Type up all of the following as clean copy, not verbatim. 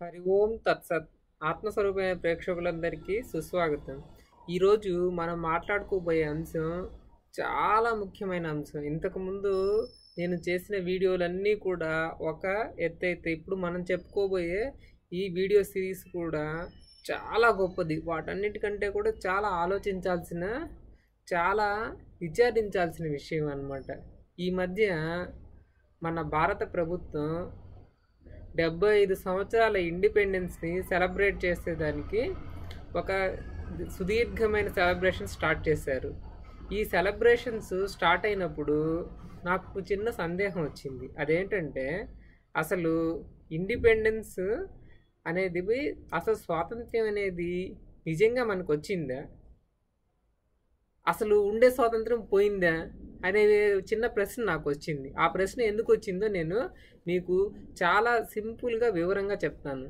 హరి ఓం తత్సత్. ఆత్మస్వరూపమైన ప్రేక్షకులందరికీ సుస్వాగతం. ఈరోజు మనం మాట్లాడుకోబోయే అంశం చాలా ముఖ్యమైన అంశం. ఇంతకుముందు నేను చేసిన వీడియోలన్నీ కూడా ఒక ఎత్తైతే ఇప్పుడు మనం చెప్పుకోబోయే ఈ వీడియో సిరీస్ కూడా చాలా గొప్పది. వాటన్నిటికంటే కూడా చాలా ఆలోచించాల్సిన, చాలా విచారించాల్సిన విషయం అన్నమాట. ఈ మధ్య మన భారత ప్రభుత్వం 75 సంవత్సరాల ఇండిపెండెన్స్ని సెలబ్రేట్ చేసేదానికి ఒక సుదీర్ఘమైన సెలబ్రేషన్ స్టార్ట్ చేశారు. ఈ సెలబ్రేషన్స్ స్టార్ట్ అయినప్పుడు నాకు చిన్న సందేహం వచ్చింది. అదేంటంటే అసలు ఇండిపెండెన్స్ అనేది, అసలు స్వాతంత్ర్యం అనేది నిజంగా మనకు వచ్చిందా, అసలు ఉండే స్వాతంత్రం పోయిందా అనే చిన్న ప్రశ్న నాకు వచ్చింది. ఆ ప్రశ్న ఎందుకు వచ్చిందో నేను మీకు చాలా సింపుల్గా వివరంగా చెప్తాను.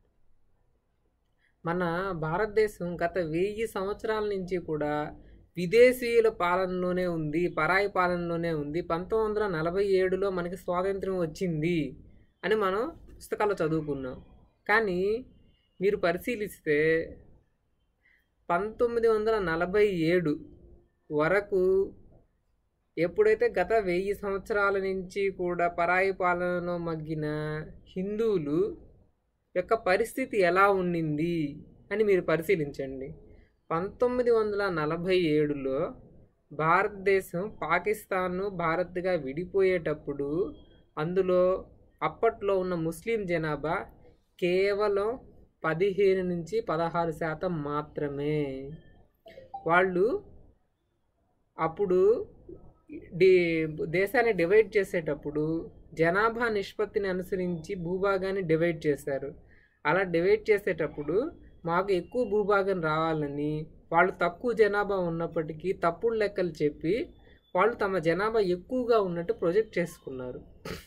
మన భారతదేశం గత 1000 సంవత్సరాల నుంచి కూడా విదేశీయుల పాలనలోనే ఉంది, పరాయి పాలనలోనే ఉంది. 1947లో మనకి స్వాతంత్రం వచ్చింది అని మనం పుస్తకాల్లో చదువుకున్నాం. కానీ మీరు పరిశీలిస్తే 1947 వరకు ఎప్పుడైతే గత 1000 సంవత్సరాల నుంచి కూడా పరాయి పాలనలో మగ్గిన హిందువులు యొక్క పరిస్థితి ఎలా ఉండింది అని మీరు పరిశీలించండి. 1947లో భారతదేశం పాకిస్తాన్ను భారత్గా విడిపోయేటప్పుడు అందులో అప్పట్లో ఉన్న ముస్లిం జనాభా కేవలం 15 నుంచి 16% మాత్రమే. వాళ్ళు అప్పుడు దేశాన్ని డివైడ్ చేసేటప్పుడు జనాభా నిష్పత్తిని అనుసరించి భూభాగాన్ని డివైడ్ చేశారు. అలా డివైడ్ చేసేటప్పుడు మాకు ఎక్కువ భూభాగం రావాలని వాళ్ళు తక్కువ జనాభా ఉన్నప్పటికీ తప్పుడు లెక్కలు చెప్పి వాళ్ళు తమ జనాభా ఎక్కువగా ఉన్నట్టు ప్రొజెక్ట్ చేసుకున్నారు.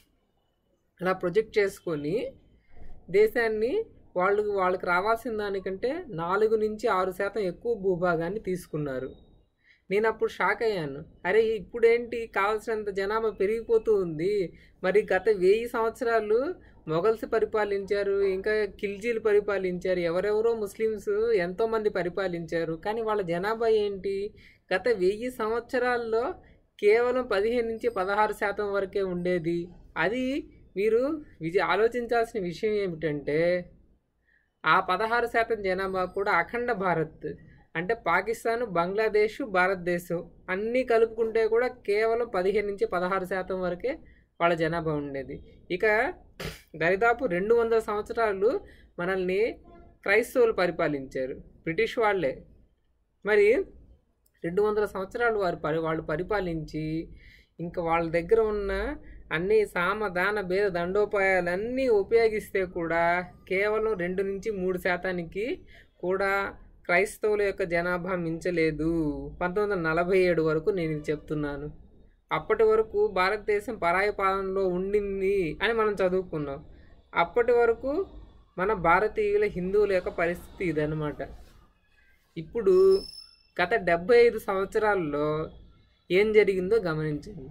అలా ప్రొజెక్ట్ చేసుకొని దేశాన్ని వాళ్ళకి రావాల్సిన దానికంటే 4 నుంచి 6% ఎక్కువ భూభాగాన్ని తీసుకున్నారు. నేను అప్పుడు షాక్ అయ్యాను. అరే, ఇప్పుడేంటి కావాల్సినంత జనాభా పెరిగిపోతూ ఉంది. మరి గత 1000 సంవత్సరాలు మొఘల్స్ పరిపాలించారు, ఇంకా ఖిల్జీలు పరిపాలించారు, ఎవరెవరో ముస్లిమ్స్ ఎంతోమంది పరిపాలించారు. కానీ వాళ్ళ జనాభా ఏంటి? గత 1000 సంవత్సరాల్లో కేవలం 15 నుంచి 16% వరకే ఉండేది. అది మీరు ఆలోచించాల్సిన విషయం ఏమిటంటే ఆ 16% జనాభా కూడా అఖండ భారత్ అంటే పాకిస్తాన్, బంగ్లాదేశ్, భారతదేశం అన్నీ కలుపుకుంటే కూడా కేవలం 15 నుంచి 16% వరకే వాళ్ళ జనాభా ఉండేది. ఇక దరిదాపు 200 సంవత్సరాలు మనల్ని క్రైస్తవులు పరిపాలించారు, బ్రిటిష్ వాళ్ళే. మరి 200 సంవత్సరాలు వాళ్ళు పరిపాలించి ఇంకా వాళ్ళ దగ్గర ఉన్న అన్ని సామదాన భేద దండోపాయాలన్నీ ఉపయోగిస్తే కూడా కేవలం 2 నుంచి 3% కూడా క్రైస్తవుల యొక్క జనాభా మించలేదు. 1947 వరకు నేను ఇది చెప్తున్నాను. అప్పటి వరకు భారతదేశం పరాయి పాలనలో ఉండింది అని మనం చదువుకున్నాం. అప్పటి వరకు మన భారతీయుల హిందువుల యొక్క పరిస్థితి ఇదన్నమాట. ఇప్పుడు గత 75 సంవత్సరాల్లో ఏం జరిగిందో గమనించండి.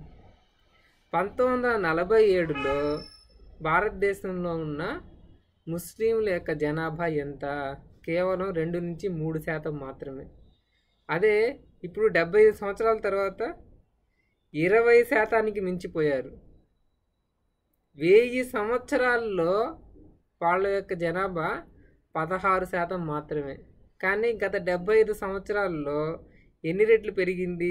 1947లో భారతదేశంలో ఉన్న ముస్లింల యొక్క జనాభా ఎంత? కేవలం 2 నుంచి 3% మాత్రమే. అదే ఇప్పుడు 75 సంవత్సరాల తర్వాత 20%కి మించిపోయారు. 1000 సంవత్సరాల్లో వాళ్ళ యొక్క జనాభా 16% మాత్రమే. కానీ గత 75 సంవత్సరాల్లో ఎన్ని రెట్లు పెరిగింది?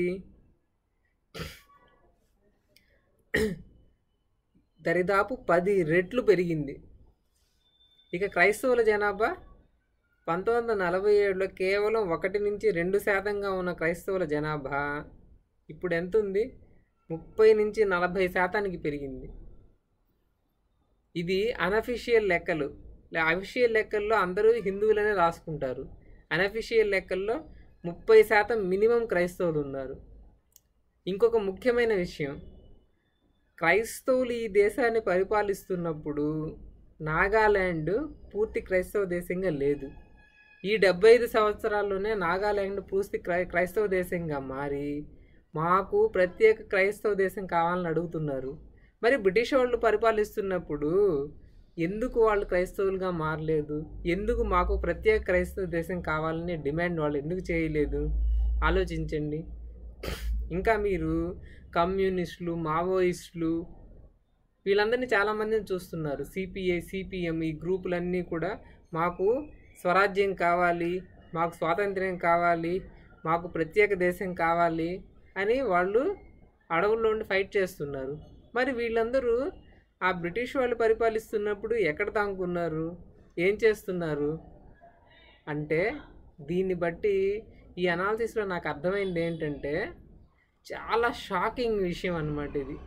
దరిదాపు 10 రెట్లు పెరిగింది. ఇక క్రైస్తవుల జనాభా 1947లో కేవలం 1 నుంచి 2%గా ఉన్న క్రైస్తవుల జనాభా ఇప్పుడు ఎంత ఉంది? 30 నుంచి 40%కి పెరిగింది. ఇది అనఫిషియల్ లెక్కలు. అఫిషియల్ లెక్కల్లో అందరూ హిందువులనే రాసుకుంటారు. అనఫిషియల్ లెక్కల్లో 30% మినిమం క్రైస్తవులు ఉన్నారు. ఇంకొక ముఖ్యమైన విషయం, క్రైస్తవులు ఈ దేశాన్ని పరిపాలిస్తున్నప్పుడు నాగాల్యాండ్ పూర్తి క్రైస్తవ దేశంగా లేదు. ఈ 75 సంవత్సరాల్లోనే నాగాల్యాండ్ పూర్తి క్రైస్తవ దేశంగా మారి మాకు ప్రత్యేక క్రైస్తవ దేశం కావాలని అడుగుతున్నారు. మరి బ్రిటిష్ వాళ్ళు పరిపాలిస్తున్నప్పుడు ఎందుకు వాళ్ళు క్రైస్తవులుగా మారలేదు? ఎందుకు మాకు ప్రత్యేక క్రైస్తవ దేశం కావాలనే డిమాండ్ వాళ్ళు ఎందుకు చేయలేదు? ఆలోచించండి. ఇంకా మీరు కమ్యూనిస్టులు, మావోయిస్టులు వీళ్ళందరినీ చాలామందిని చూస్తున్నారు. సిపిఐ, సిపిఎం ఈ గ్రూపులన్నీ కూడా మాకు స్వరాజ్యం కావాలి, మాకు స్వాతంత్ర్యం కావాలి, మాకు ప్రత్యేక దేశం కావాలి అని వాళ్ళు అడవుల్లో ఉండి ఫైట్ చేస్తున్నారు. మరి వీళ్ళందరూ ఆ బ్రిటిష్ వాళ్ళు పరిపాలిస్తున్నప్పుడు ఎక్కడ తాంకున్నారు, ఏం చేస్తున్నారు అంటే, దీన్ని బట్టి ఈ అనాలిసిస్లో నాకు అర్థమైంది ఏంటంటే, చాలా షాకింగ్ విషయం అన్నమాట ఇది.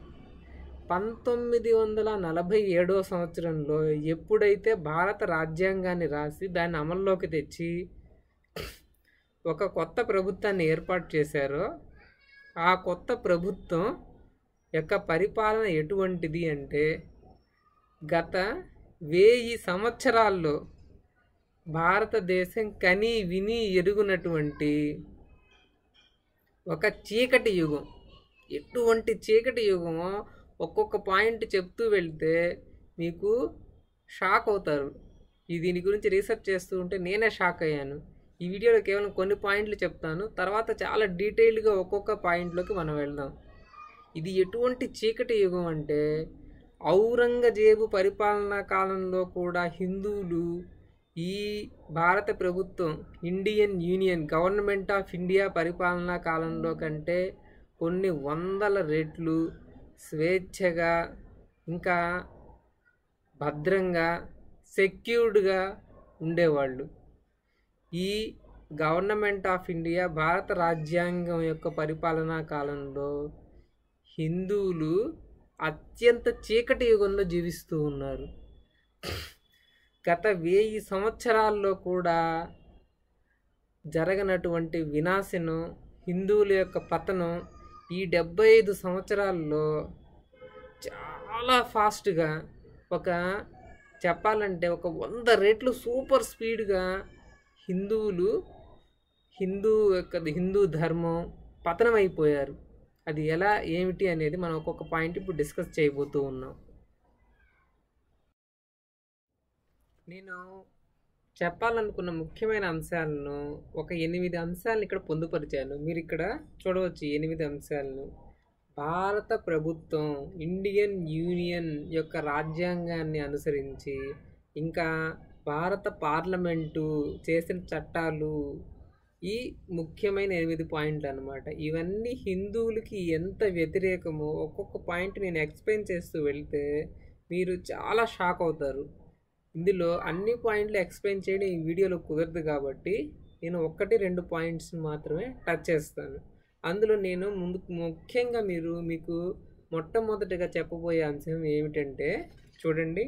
1947 సంవత్సరంలో ఎప్పుడైతే భారత రాజ్యాంగాన్ని రాసి దాన్ని అమల్లోకి తెచ్చి ఒక కొత్త ప్రభుత్వాన్ని ఏర్పాటు చేశారో, ఆ కొత్త ప్రభుత్వం యొక్క పరిపాలన ఎటువంటిది అంటే, గత 1000 సంవత్సరాల్లో భారతదేశం కని విని ఎరుగునటువంటి ఒక చీకటి యుగం. ఎటువంటి చీకటి యుగమో ఒక్కొక్క పాయింట్ చెప్తూ వెళ్తే మీకు షాక్ అవుతారు. దీని గురించి రీసెర్చ్ చేస్తూ ఉంటే నేనే షాక్ అయ్యాను. ఈ వీడియోలో కేవలం కొన్ని పాయింట్లు చెప్తాను, తర్వాత చాలా డీటెయిల్గా ఒక్కొక్క పాయింట్లోకి మనం వెళ్దాం. ఇది ఎటువంటి చీకటి యుగం అంటే, ఔరంగజేబు పరిపాలనా కాలంలో కూడా హిందువులు ఈ భారత ప్రభుత్వం, Indian Union government of India పరిపాలనా కాలంలో కంటే కొన్ని వందల రెట్లు స్వేచ్ఛగా, ఇంకా భద్రంగా, సెక్యూర్డ్గా ఉండేవాళ్ళు. ఈ గవర్నమెంట్ ఆఫ్ ఇండియా భారత రాజ్యాంగం యొక్క పరిపాలనా కాలంలో హిందువులు అత్యంత చీకటి యుగంలో జీవిస్తూ ఉన్నారు. గత 1000 సంవత్సరాల్లో కూడా జరగనటువంటి వినాశనం, హిందువుల యొక్క పతనం ఈ 75 సంవత్సరాల్లో చాలా ఫాస్ట్గా, చెప్పాలంటే ఒక 100 రెట్లు సూపర్ స్పీడ్గా హిందూ ధర్మం పతనం అయిపోయారు. అది ఎలా, ఏమిటి అనేది మనం ఒక్కొక్క పాయింట్ ఇప్పుడు డిస్కస్ చేయబోతూ ఉన్నాం. నేను చెప్పాలనుకున్న ముఖ్యమైన అంశాలను ఒక 8 అంశాలను ఇక్కడ పొందుపరిచాను. మీరు ఇక్కడ చూడవచ్చు 8 అంశాలను. భారత ప్రభుత్వం ఇండియన్ యూనియన్ యొక్క రాజ్యాంగాన్ని అనుసరించి, ఇంకా భారత పార్లమెంటు చేసిన చట్టాలు, ఈ ముఖ్యమైన 8 పాయింట్లు అన్నమాట. ఇవన్నీ హిందువులకి ఎంత వ్యతిరేకమో ఒక్కొక్క పాయింట్ నేను ఎక్స్ప్లెయిన్ చేస్తూ వెళ్తే మీరు చాలా షాక్ అవుతారు. ఇందులో అన్ని పాయింట్లు ఎక్స్ప్లెయిన్ చేయడం ఈ వీడియోలో కుదరదు కాబట్టి నేను 1-2 పాయింట్స్ మాత్రమే టచ్ చేస్తాను. అందులో నేను ముఖ్యంగా మీకు మొట్టమొదటిగా చెప్పబోయే అంశం ఏమిటంటే, చూడండి,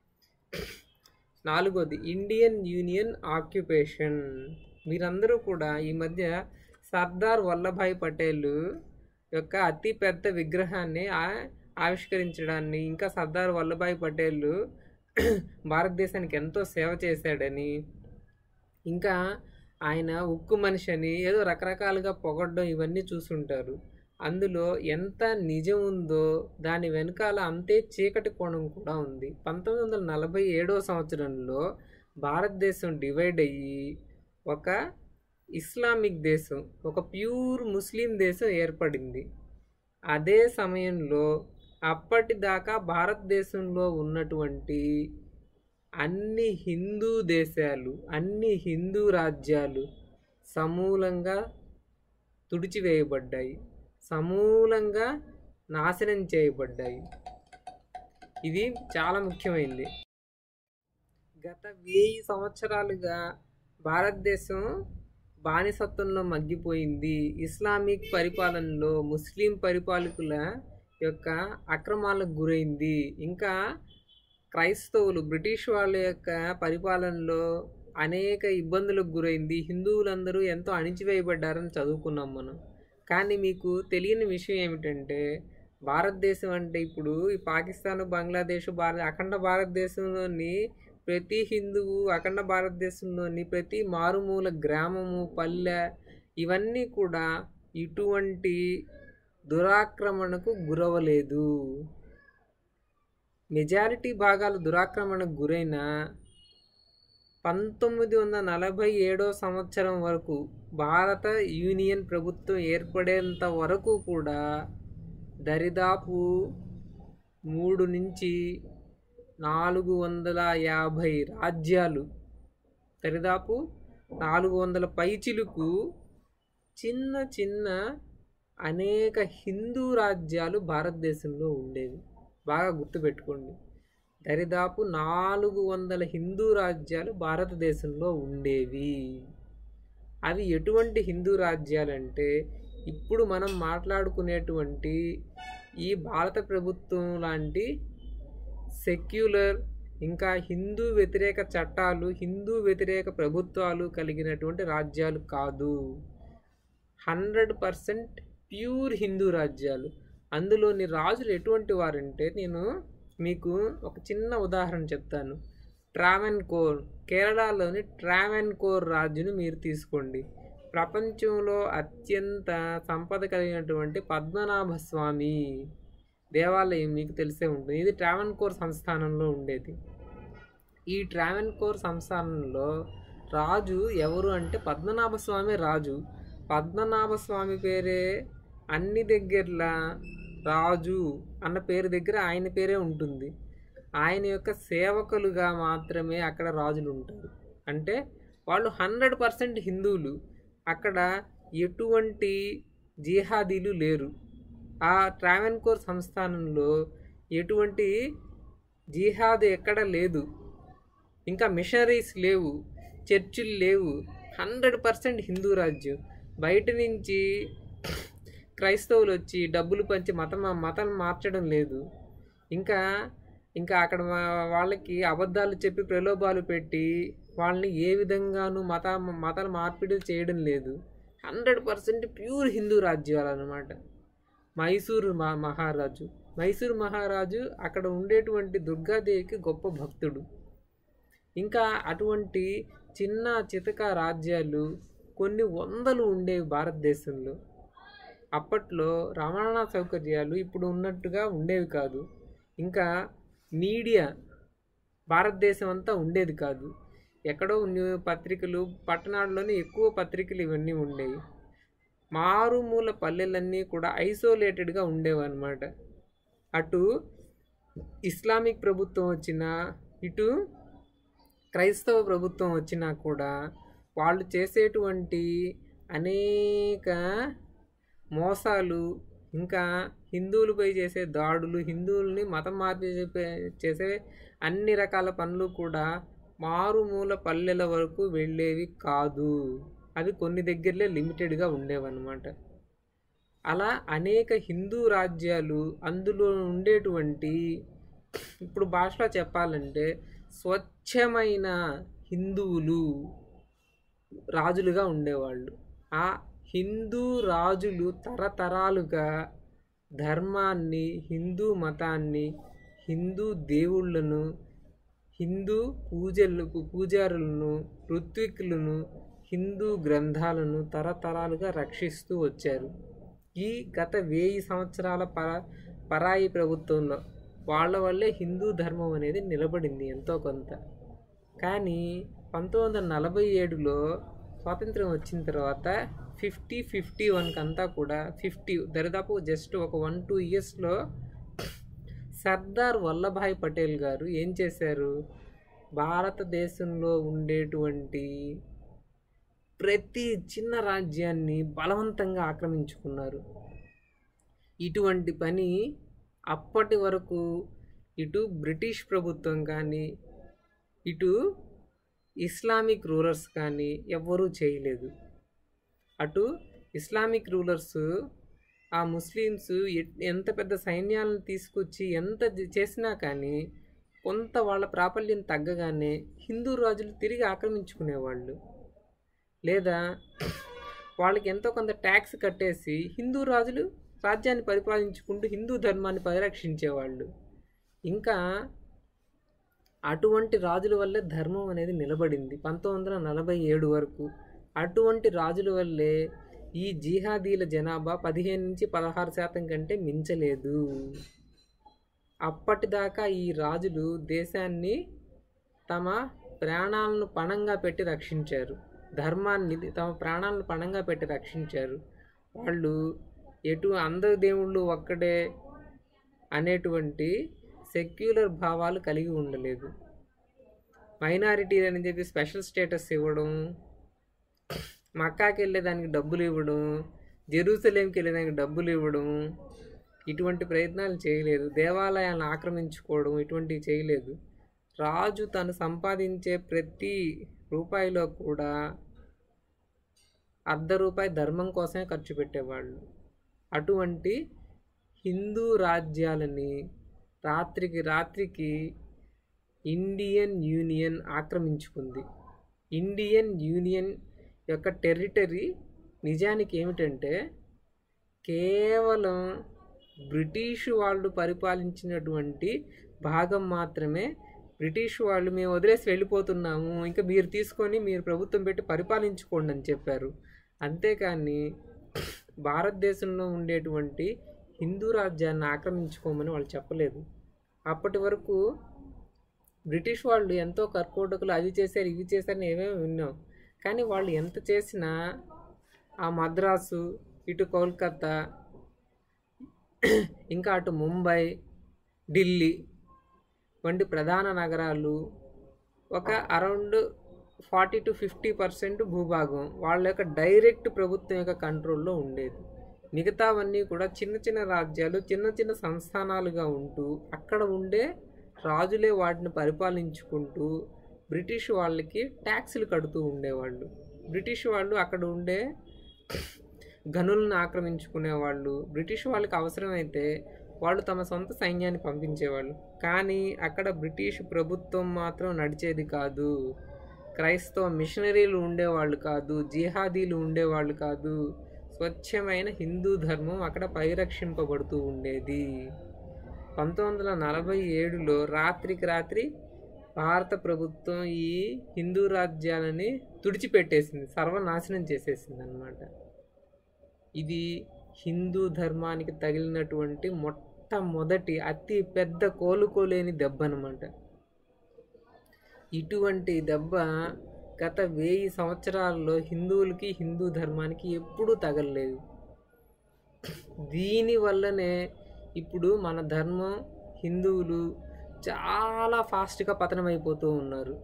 4వది ఇండియన్ యూనియన్ ఆక్యుపేషన్. మీరందరూ కూడా ఈ మధ్య సర్దార్ వల్లభాయ్ పటేల్ యొక్క అతిపెద్ద విగ్రహాన్ని ఆవిష్కరించడాన్ని, ఇంకా సర్దార్ వల్లభాయ్ పటేల్ భారతదేశానికి ఎంతో సేవ చేశాడని, ఇంకా ఆయన ఉక్కు మనిషి అని ఏదో రకరకాలుగా పొగడ్డం ఇవన్నీ చూసుంటారు. అందులో ఎంత నిజం ఉందో దాని వెనకాల అంతే చీకటి కోణం కూడా ఉంది. 1947 సంవత్సరంలో భారతదేశం డివైడ్ అయ్యి ఒక ఇస్లామిక్ దేశం, ఒక ప్యూర్ ముస్లిం దేశం ఏర్పడింది. అదే సమయంలో అప్పటిదాకా భారతదేశంలో ఉన్నటువంటి అన్ని హిందూ దేశాలు, అన్ని హిందూ రాజ్యాలు సమూలంగా తుడిచివేయబడ్డాయి, సమూలంగా నాశనం చేయబడ్డాయి. ఇది చాలా ముఖ్యమైనది. గత 1000 సంవత్సరాలుగా భారతదేశం బానిసత్వంలో మగ్గిపోయింది. ఇస్లామిక్ పరిపాలనలో ముస్లిం పరిపాలకుల యొక్క అక్రమాలకు గురైంది. ఇంకా క్రైస్తవులు బ్రిటిష్ వాళ్ళ యొక్క పరిపాలనలో అనేక ఇబ్బందులకు గురైంది. హిందువులందరూ ఎంతో అణిచివేయబడ్డారని చదువుకున్నాం మనం. కానీ మీకు తెలియని విషయం ఏమిటంటే, భారతదేశం అంటే ఇప్పుడు ఈ పాకిస్తాన్, బంగ్లాదేశ్, అఖండ భారతదేశంలోని ప్రతి హిందువు, అఖండ భారతదేశంలోని ప్రతి మారుమూల గ్రామము, పల్లె ఇవన్నీ కూడా ఇటువంటి దురాక్రమణకు గురవలేదు. మెజారిటీ భాగాలు దురాక్రమణకు గురైన 1947 సంవత్సరం వరకు భారత యూనియన్ ప్రభుత్వం ఏర్పడేంత వరకు కూడా దరిదాపు 3 నుంచి 450 రాజ్యాలు, దరిదాపు 400 పైచిలుకు చిన్న చిన్న అనేక హిందూ రాజ్యాలు భారతదేశంలో ఉండేవి. బాగా గుర్తుపెట్టుకోండి, దరిదాపు 400 హిందూ రాజ్యాలు భారతదేశంలో ఉండేవి. అవి ఎటువంటి హిందూ రాజ్యాలంటే ఇప్పుడు మనం మాట్లాడుకునేటువంటి ఈ భారత ప్రభుత్వం లాంటి సెక్యులర్, ఇంకా హిందూ వ్యతిరేక చట్టాలు, హిందూ వ్యతిరేక ప్రభుత్వాలు కలిగినటువంటి రాజ్యాలు కాదు. 100% ప్యూర్ హిందూ రాజ్యాలు. అందులోని రాజులు ఎటువంటి వారంటే, నేను మీకు ఒక చిన్న ఉదాహరణ చెప్తాను. ట్రావెన్కోర్, కేరళలోని ట్రావెన్కోర్ రాజును మీరు తీసుకోండి. ప్రపంచంలో అత్యంత సంపద కలిగినటువంటి పద్మనాభ స్వామి దేవాలయం మీకు తెలిసే ఉంటుంది. ఇది ట్రావెన్కోర్ సంస్థానంలో ఉండేది. ఈ ట్రావెన్కోర్ సంస్థానంలో రాజు ఎవరు అంటే పద్మనాభ స్వామి రాజు. పద్మనాభ స్వామి పేరే అన్ని దగ్గరలా రాజు అన్న పేరు దగ్గర ఆయన పేరే ఉంటుంది. ఆయన యొక్క సేవకులుగా మాత్రమే అక్కడ రాజులు ఉంటారు. అంటే వాళ్ళు 100% హిందువులు. అక్కడ ఎటువంటి జిహాదీలు లేరు. ఆ ట్రావెన్కోర్ సంస్థానంలో ఎటువంటి జిహాద్ ఎక్కడ లేదు. ఇంకా మిషనరీస్ లేవు, చర్చిలు లేవు. 100% హిందూ రాజ్యం. బయట నుంచి క్రైస్తవులు వచ్చి డబ్బులు పంచి మతం మార్చడం లేదు. ఇంకా అక్కడ వాళ్ళకి అబద్ధాలు చెప్పి ప్రలోభాలు పెట్టి వాళ్ళని ఏ విధంగానూ మతాల మార్పిడి చేయడం లేదు. 100% ప్యూర్ హిందూ రాజ్యాలు అన్నమాట. మైసూరు మహారాజు అక్కడ ఉండేటువంటి దుర్గాదేవికి గొప్ప భక్తుడు. ఇంకా అటువంటి చిన్న చితక రాజ్యాలు కొన్ని వందలు ఉండేవి భారతదేశంలో. అప్పట్లో రవాణా సౌకర్యాలు ఇప్పుడు ఉన్నట్టుగా ఉండేవి కాదు. ఇంకా మీడియా భారతదేశం అంతా ఉండేది కాదు. ఎక్కడో పత్రికలు, పట్టణాల్లోనే ఎక్కువ పత్రికలు ఇవన్నీ ఉండేవి. మారుమూల పల్లెలన్నీ కూడా ఐసోలేటెడ్గా ఉండేవన్నమాట. అటు ఇస్లామిక్ ప్రభుత్వం వచ్చినా, ఇటు క్రైస్తవ ప్రభుత్వం వచ్చినా కూడా వాళ్ళు చేసేటువంటి అనేక మోసాలు, ఇంకా హిందువులపై చేసే దాడులు, హిందువుల్ని మతం మార్పు చేసే అన్ని రకాల పనులు కూడా మారుమూల పల్లెల వరకు వెళ్ళేవి కాదు. అవి కొన్ని దగ్గరలే లిమిటెడ్గా ఉండేవన్నమాట. అలా అనేక హిందూ రాజ్యాలు, అందులో ఉండేటువంటి, ఇప్పుడు భాషలో చెప్పాలంటే స్వచ్ఛమైన హిందువులు రాజులుగా ఉండేవాళ్ళు. ఆ హిందూ రాజులు తరతరాలుగా ధర్మాన్ని, హిందూ మతాన్ని, హిందూ దేవుళ్ళను, హిందూ పూజారులను, ఋత్విక్కులను, హిందూ గ్రంథాలను తరతరాలుగా రక్షిస్తూ వచ్చారు. ఈ గత 1000 సంవత్సరాల పరాయి ప్రభుత్వంలో వాళ్ళ వల్లే హిందూ ధర్మం అనేది నిలబడింది ఎంతో కొంత. కానీ 1947లో స్వాతంత్రం వచ్చిన తర్వాత 50-51 అంతా కూడా దరిదాపు జస్ట్ ఒక 1-2 ఇయర్స్లో సర్దార్ వల్లభాయ్ పటేల్ గారు ఏం చేశారు, భారతదేశంలో ఉండేటువంటి ప్రతి చిన్న రాజ్యాన్ని బలవంతంగా ఆక్రమించుకున్నారు. ఇటువంటి పని అప్పటి వరకు ఇటు బ్రిటిష్ ప్రభుత్వం కానీ, ఇటు ఇస్లామిక్ రూలర్స్ కానీ ఎవ్వరూ చేయలేదు. అటు ఇస్లామిక్ రూలర్స్, ఆ ముస్లిమ్స్ ఎంత పెద్ద సైన్యాలను తీసుకొచ్చి ఎంత చేసినా కానీ కొంత వాళ్ళ ప్రాబల్యం తగ్గగానే హిందూ రాజులు తిరిగి ఆక్రమించుకునేవాళ్ళు. లేదా వాళ్ళకి ఎంతో కొంత ట్యాక్స్ కట్టేసి హిందూ రాజులు రాజ్యాన్ని పరిపాలించుకుంటూ హిందూ ధర్మాన్ని పరిరక్షించేవాళ్ళు. ఇంకా అటువంటి రాజుల వల్లే ధర్మం అనేది నిలబడింది 1947 వరకు. అటువంటి రాజుల వల్లే ఈ జిహాదీల జనాభా 15-16% కంటే మించలేదు. అప్పటిదాకా ఈ రాజులు దేశాన్ని తమ ప్రాణాలను పణంగా పెట్టి రక్షించారు, ధర్మాన్ని తమ ప్రాణాలను పణంగా పెట్టి రక్షించారు. వాళ్ళు అందరు దేవుళ్ళు ఒక్కడే అనేటువంటి సెక్యులర్ భావాలు కలిగి ఉండలేదు. మైనారిటీ అని చెప్పి స్పెషల్ స్టేటస్ ఇవ్వడం, మక్కాకి వెళ్ళేదానికి డబ్బులు ఇవ్వడం, జెరూసలేంకి వెళ్ళేదానికి డబ్బులు ఇవ్వడం, ఇటువంటి ప్రయత్నాలు చేయలేదు. దేవాలయాలను ఆక్రమించుకోవడం ఇటువంటివి చేయలేదు. రాజు తను సంపాదించే ప్రతి రూపాయిలో కూడా ₹1 ధర్మం కోసమే ఖర్చు పెట్టేవాళ్ళు. అటువంటి హిందూ రాజ్యాలని రాత్రికి ఇండియన్ యూనియన్ ఆక్రమించుకుంది. ఇండియన్ యూనియన్ యొక్క టెరిటరీ నిజానికి ఏమిటంటే కేవలం బ్రిటిష్ వాళ్ళు పరిపాలించినటువంటి భాగం మాత్రమే. బ్రిటిష్ వాళ్ళు మేము వదిలేసి వెళ్ళిపోతున్నాము, ఇంకా మీరు తీసుకొని మీరు ప్రభుత్వం పెట్టి పరిపాలించుకోండి అని చెప్పారు. అంతేకాని భారతదేశంలో ఉండేటువంటి హిందూ రాజ్యాన్ని ఆక్రమించుకోమని వాళ్ళు చెప్పలేదు. అప్పటి వరకు బ్రిటిష్ వాళ్ళు ఎంతో కర్కోటకులు అవి చేశారు ఇవి చేశారని ఏమేమి విన్నాం. కానీ వాళ్ళు ఎంత చేసినా ఆ మద్రాసు, ఇటు కోల్కతా, ఇంకా అటు ముంబై, ఢిల్లీ వంటి ప్రధాన నగరాలు ఒక అరౌండ్ 40 to 50% భూభాగం వాళ్ళ యొక్క డైరెక్ట్ ప్రభుత్వం యొక్క కంట్రోల్లో ఉండేది. మిగతావన్నీ కూడా చిన్న చిన్న రాజ్యాలు, చిన్న చిన్న సంస్థానాలుగా ఉంటూ అక్కడ ఉండే రాజులే వాటిని పరిపాలించుకుంటూ బ్రిటిష్ వాళ్ళకి ట్యాక్సులు కడుతూ ఉండేవాళ్ళు. బ్రిటిష్ వాళ్ళు అక్కడ ఉండే గనులను ఆక్రమించుకునేవాళ్ళు. బ్రిటిష్ వాళ్ళకి అవసరమైతే వాళ్ళు తమ సొంత సైన్యాన్ని పంపించేవాళ్ళు. కానీ అక్కడ బ్రిటిష్ ప్రభుత్వం మాత్రం నడిచేది కాదు. క్రైస్తవ మిషనరీలు ఉండేవాళ్ళు కాదు, జిహాదీలు ఉండేవాళ్ళు కాదు. స్వచ్ఛమైన హిందూ ధర్మం అక్కడ పరిరక్షింపబడుతూ ఉండేది. 1947లో రాత్రికి రాత్రి భారత ప్రభుత్వం ఈ హిందూ రాజ్యాలని తుడిచిపెట్టేసింది, సర్వనాశనం చేసేసింది అన్నమాట. ఇది హిందూ ధర్మానికి తగిలినటువంటి మొట్టమొదటి అతి పెద్ద కోలుకోలేని దెబ్బ అన్నమాట. ఇటువంటి దెబ్బ గత 1000 సంవత్సరాల్లో హిందువులకి, హిందూ ధర్మానికి ఎప్పుడూ తగలలేదు. దీనివల్లనే ఇప్పుడు మన ధర్మం, హిందువులు చాలా ఫాస్ట్గా పతనమైపోతూ ఉన్నారు.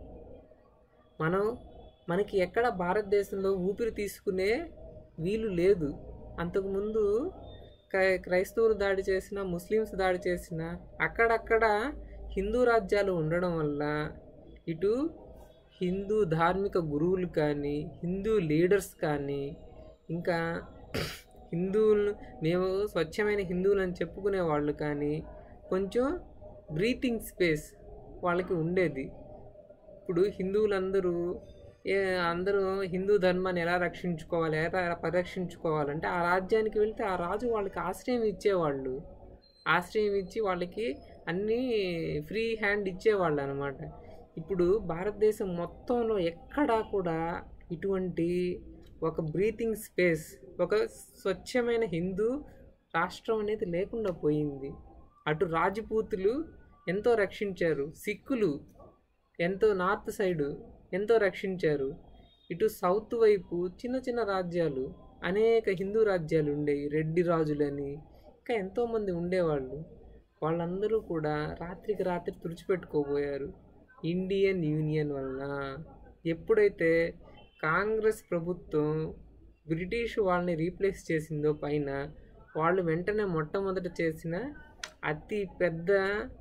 మనకి ఎక్కడ భారతదేశంలో ఊపిరి తీసుకునే వీలు లేదు. అంతకుముందు క్రైస్తవులు దాడి చేసిన, ముస్లిమ్స్ దాడి చేసిన అక్కడక్కడ హిందూ రాజ్యాలు ఉండడం వల్ల ఇటు హిందూ ధార్మిక గురువులు కానీ, హిందూ లీడర్స్ కానీ, ఇంకా హిందువులు మేము స్వచ్ఛమైన హిందువులు అని చెప్పుకునే వాళ్ళు కానీ కొంచెం బ్రీతింగ్ స్పేస్ వాళ్ళకి ఉండేది. ఇప్పుడు హిందువులందరూ అందరూ హిందూ ధర్మాన్ని ఎలా రక్షించుకోవాలి, ఎలా పరిరక్షించుకోవాలంటే ఆ రాజ్యానికి వెళ్తే ఆ రాజు వాళ్ళకి ఆశ్రయం ఇచ్చేవాళ్ళు. ఆశ్రయం ఇచ్చి వాళ్ళకి అన్నీ ఫ్రీ హ్యాండ్ ఇచ్చేవాళ్ళు అనమాట. ఇప్పుడు భారతదేశం మొత్తంలో ఎక్కడా కూడా ఇటువంటి ఒక బ్రీతింగ్ స్పేస్, ఒక స్వచ్ఛమైన హిందూ రాష్ట్రం అనేది లేకుండా పోయింది. అటు రాజపూతులు ఎంతో రక్షించారు, సిక్కులు ఎంతో నార్త్ సైడు ఎంతో రక్షించారు. ఇటు సౌత్ వైపు చిన్న చిన్న రాజ్యాలు, అనేక హిందూ రాజ్యాలు ఉండేవి, రెడ్డి రాజులని ఇంకా ఎంతోమంది ఉండేవాళ్ళు. వాళ్ళందరూ కూడా రాత్రికి రాత్రి తుడిచిపెట్టుకోబోయారు ఇండియన్ యూనియన్ వలన. ఎప్పుడైతే కాంగ్రెస్ ప్రభుత్వం బ్రిటిష్ వాళ్ళని రీప్లేస్ చేసిందో పైన, వాళ్ళు వెంటనే మొట్టమొదట చేసిన అతి పెద్ద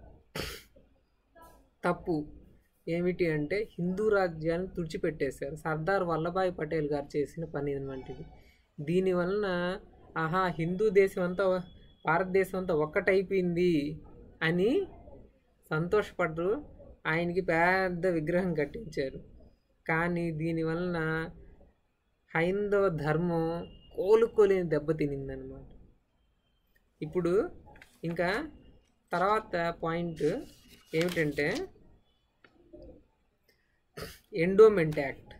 తప్పు ఏమిటి అంటే హిందూ రాజ్యాన్ని తుడిచిపెట్టేశారు. సర్దార్ వల్లభాయ్ పటేల్ గారు చేసిన పని వంటిది. దీనివలన హిందూ దేశం అంతా, భారతదేశం అంతా ఒక్కటైపోయింది అని సంతోషపడ్డారు. ఆయనకి పెద్ద విగ్రహం కట్టించారు. కానీ దీనివలన హైందవ ధర్మం కోలుకోలేని దెబ్బతినిందనమాట. ఇప్పుడు ఇంకా తర్వాత పాయింట్ ఏమిటంటే ఎండోమెంట్ యాక్ట్.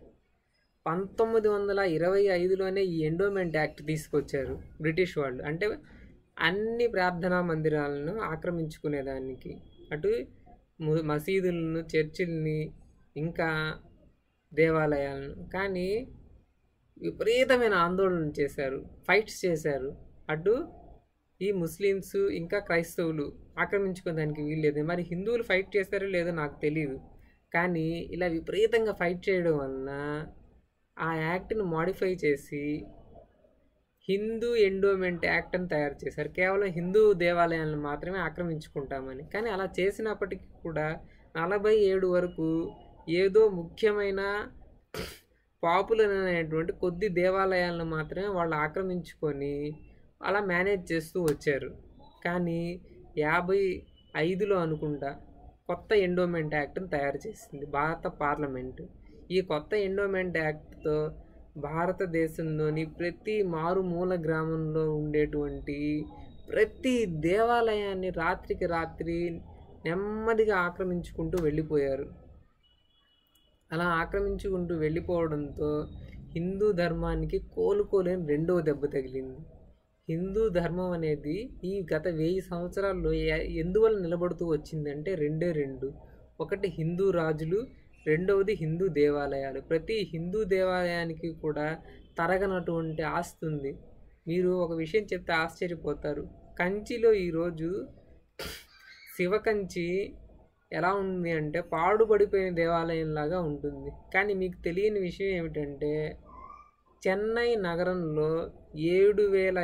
1925లోనే ఈ ఎండోమెంట్ యాక్ట్ తీసుకొచ్చారు బ్రిటిష్ వాళ్ళు. అంటే అన్ని ప్రార్థనా మందిరాలను ఆక్రమించుకునేదానికి, అటు మసీదులను, చర్చిల్ని, ఇంకా దేవాలయాలను. కానీ విపరీతమైన ఆందోళన చేశారు, ఫైట్స్ చేశారు. అటు ఈ ముస్లిమ్స్ ఇంకా క్రైస్తవులు ఆక్రమించుకోవడానికి వీల్లేదు. మరి హిందువులు ఫైట్ చేస్తారో లేదో నాకు తెలియదు. కానీ ఇలా విపరీతంగా ఫైట్ చేయడం వలన ఆ యాక్ట్ని మాడిఫై చేసి హిందూ ఎండోమెంట్ యాక్ట్ అని తయారు చేశారు, కేవలం హిందూ దేవాలయాలను మాత్రమే ఆక్రమించుకుంటామని. కానీ అలా చేసినప్పటికీ కూడా 47 వరకు ఏదో ముఖ్యమైన పాపులర్ అనేటువంటి కొద్ది దేవాలయాలను మాత్రమే వాళ్ళు ఆక్రమించుకొని అలా మేనేజ్ చేస్తూ వచ్చారు. కానీ 55లో అనుకుంటా కొత్త ఎండోమెంట్ యాక్ట్ని తయారు చేసింది భారత పార్లమెంటు. ఈ కొత్త ఎండోమెంట్ యాక్ట్తో భారతదేశంలోని ప్రతి మారుమూల గ్రామంలో ఉండేటువంటి ప్రతి దేవాలయాన్ని రాత్రికి రాత్రి నెమ్మదిగా ఆక్రమించుకుంటూ వెళ్ళిపోయారు. అలా ఆక్రమించుకుంటూ వెళ్ళిపోవడంతో హిందూ ధర్మానికి కోలుకోలేని రెండవ దెబ్బ తగిలింది. హిందూ ధర్మం అనేది ఈ గత 1000 సంవత్సరాల్లో ఎందువల్ల నిలబడుతూ వచ్చిందంటే రెండు. ఒకటి హిందూ రాజులు, రెండవది హిందూ దేవాలయాలు. ప్రతి హిందూ దేవాలయానికి కూడా తరగనటువంటి ఆస్తి ఉంది. మీరు ఒక విషయం చెప్తే ఆశ్చర్యపోతారు. కంచిలో ఈరోజు శివకంచి ఎలా ఉంది అంటే పాడుపడిపోయిన దేవాలయంలాగా ఉంటుంది. కానీ మీకు తెలియని విషయం ఏమిటంటే చెన్నై నగరంలో 7,000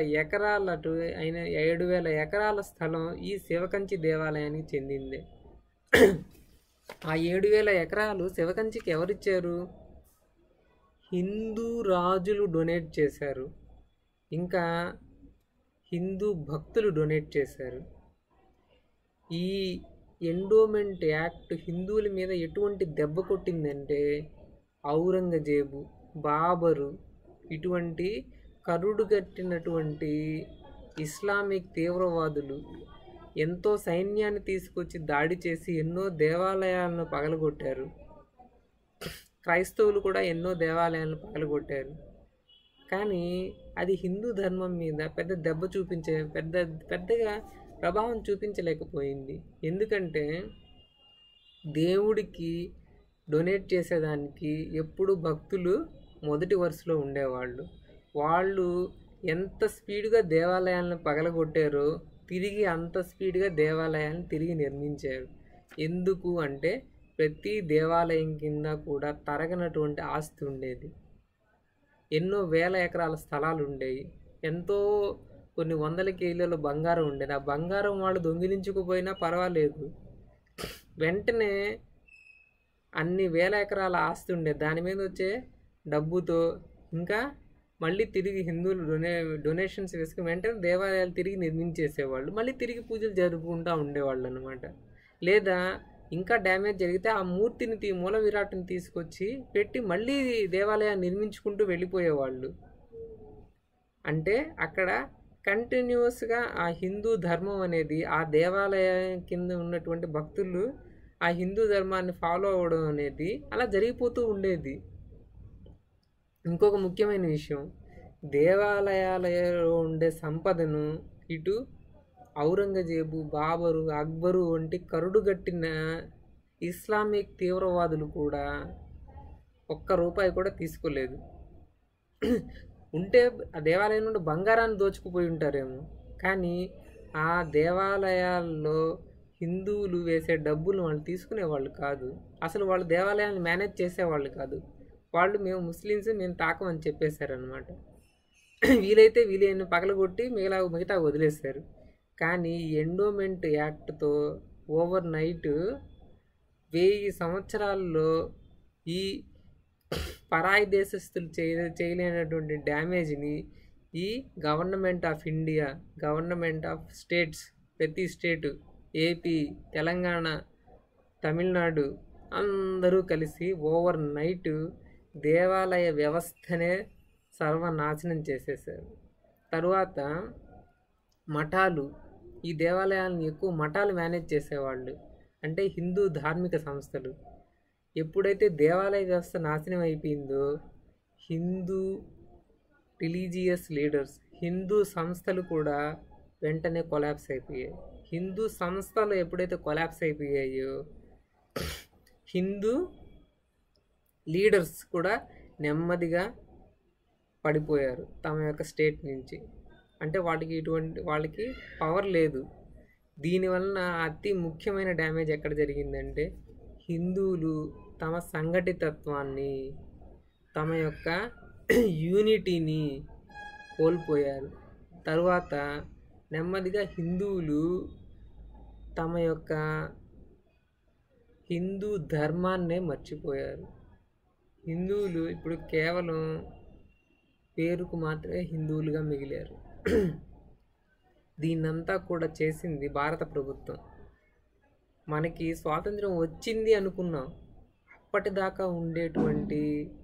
ఎకరాల స్థలం ఈ శివకంచి దేవాలయానికి చెందింది. ఆ 7,000 ఎకరాలు శివకంచికి ఎవరిచ్చారు? హిందూ రాజులు డొనేట్ చేశారు, ఇంకా హిందూ భక్తులు డొనేట్ చేశారు. ఈ ఎండోమెంట్ యాక్ట్ హిందువుల మీద ఎటువంటి దెబ్బ కొట్టిందంటే ఔరంగజేబు, బాబరు ఇటువంటి కరుడుగట్టినటువంటి ఇస్లామిక్ తీవ్రవాదులు ఎంతో సైన్యాన్ని తీసుకొచ్చి దాడి చేసి ఎన్నో దేవాలయాలను పగలగొట్టారు. క్రైస్తవులు కూడా ఎన్నో దేవాలయాలను పగలగొట్టారు. కానీ అది హిందూ ధర్మం మీద పెద్ద దెబ్బ పెద్దగా ప్రభావం చూపించలేకపోయింది. ఎందుకంటే దేవుడికి డొనేట్ చేసేదానికి ఎప్పుడు భక్తులు మొదటి వరుసలో ఉండేవాళ్ళు. వాళ్ళు ఎంత స్పీడ్గా దేవాలయాలను పగలగొట్టారో తిరిగి అంత స్పీడ్గా దేవాలయాలను తిరిగి నిర్మించారు. ఎందుకు అంటే ప్రతి దేవాలయం కింద కూడా తరగనటువంటి ఆస్తి ఉండేది. ఎన్నో వేల ఎకరాల స్థలాలు ఉండేవి. ఎంతో కొన్ని వందల కేజీల బంగారం ఉండేది. ఆ బంగారం వాళ్ళు దొంగిలించుకుపోయినా పర్వాలేదు, వెంటనే అన్ని వేల ఎకరాల ఆస్తి ఉండేది. దాని మీద వచ్చే డబ్బుతో ఇంకా మళ్ళీ తిరిగి హిందువులు డొనేషన్స్ వేసుకుని వెంటనే దేవాలయాలు తిరిగి నిర్మించేసేవాళ్ళు, మళ్ళీ తిరిగి పూజలు జరుపుకుంటూ ఉండేవాళ్ళు అనమాట. లేదా ఇంకా డ్యామేజ్ జరిగితే ఆ మూర్తిని మూల విరాట్ని తీసుకొచ్చి పెట్టి మళ్ళీ దేవాలయాన్ని నిర్మించుకుంటూ వెళ్ళిపోయేవాళ్ళు. అంటే అక్కడ కంటిన్యూస్గా ఆ హిందూ ధర్మం అనేది ఆ దేవాలయం కింద ఉన్నటువంటి భక్తులు ఆ హిందూ ధర్మాన్ని ఫాలో అవ్వడం అనేది అలా జరిగిపోతూ ఉండేది. ఇంకొక ముఖ్యమైన విషయం, దేవాలయాలలో ఉండే సంపదను ఇటు ఔరంగజేబు, బాబరు, అక్బరు వంటి కరుడుగట్టిన ఇస్లామిక్ తీవ్రవాదులు కూడా ₹1 కూడా తీసుకోలేదు. ఉంటే ఆ దేవాలయం నుండి బంగారాన్ని దోచుకుపోయి ఉంటారేమో, కానీ ఆ దేవాలయాల్లో హిందువులు వేసే డబ్బులు వాళ్ళు తీసుకునేవాళ్ళు కాదు. అసలు వాళ్ళు దేవాలయాన్ని మేనేజ్ చేసేవాళ్ళు కాదు. వాళ్ళు మేము ముస్లిమ్స్, మేము తాకమని చెప్పేశారనమాట. వీలైతే వీలైన పగలగొట్టి మిగతా వదిలేశారు. కానీ ఎండోమెంట్ యాక్ట్తో ఓవర్ నైట్ 1000 సంవత్సరాల్లో ఈ పరాయి దేశస్తులు చేయలేనటువంటి డ్యామేజ్ని ఈ government of India, government of states, ప్రతి స్టేటు ఏపీ, తెలంగాణ, తమిళనాడు అందరూ కలిసి ఓవర్ నైట్ దేవాలయ వ్యవస్థనే సర్వనాశనం చేసేసారు. తరువాత మఠాలు, ఈ దేవాలయాలను ఎక్కువ మఠాలు మేనేజ్ చేసేవాళ్ళు, అంటే హిందూ ధార్మిక సంస్థలు. ఎప్పుడైతే దేవాలయ వ్యవస్థ నాశనం అయిపోయిందో హిందూ రిలీజియస్ లీడర్స్, హిందూ సంస్థలు కూడా వెంటనే కొలాప్స్ అయిపోయాయి. హిందూ సంస్థలు ఎప్పుడైతే కొలాప్స్ అయిపోయాయో హిందూ లీడర్స్ కూడా నెమ్మదిగా పడిపోయారు తమ యొక్క స్టేట్ నుంచి. అంటే వాళ్ళకి పవర్ లేదు. దీనివలన అతి ముఖ్యమైన డ్యామేజ్ ఎక్కడ జరిగిందంటే హిందువులు తమ సంఘటితత్వాన్ని, తమ యొక్క యూనిటీని కోల్పోయారు. తరువాత నెమ్మదిగా హిందువులు తమ యొక్క హిందూ ధర్మాన్నే మర్చిపోయారు. హిందువులు ఇప్పుడు కేవలం పేరుకు మాత్రమే హిందువులుగా మిగిలారు. దీన్నంతా కూడా చేసింది భారత ప్రభుత్వం. మనకి స్వాతంత్రం వచ్చింది అనుకున్నాం, అప్పటిదాకా ఉండేటువంటి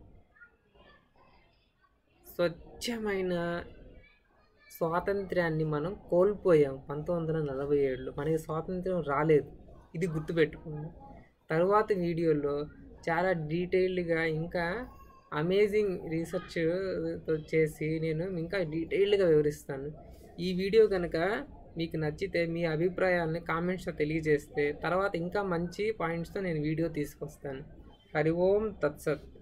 స్వచ్ఛమైన స్వాతంత్ర్యాన్ని మనం కోల్పోయాం. 1947లో మనకి స్వాతంత్రం రాలేదు, ఇది గుర్తుపెట్టుకోండి. తరువాత వీడియోలో చాలా డీటెయిల్డ్గా ఇంకా అమేజింగ్ రీసెర్చ్ చేసి నేను ఇంకా డీటెయిల్డ్గా వివరిస్తాను. ఈ వీడియో కనుక మీకు నచ్చితే మీ అభిప్రాయాలని కామెంట్స్లో తెలియజేస్తే తర్వాత ఇంకా మంచి పాయింట్స్తో నేను వీడియో తీసుకొస్తాను. హరి ఓం తత్సత్.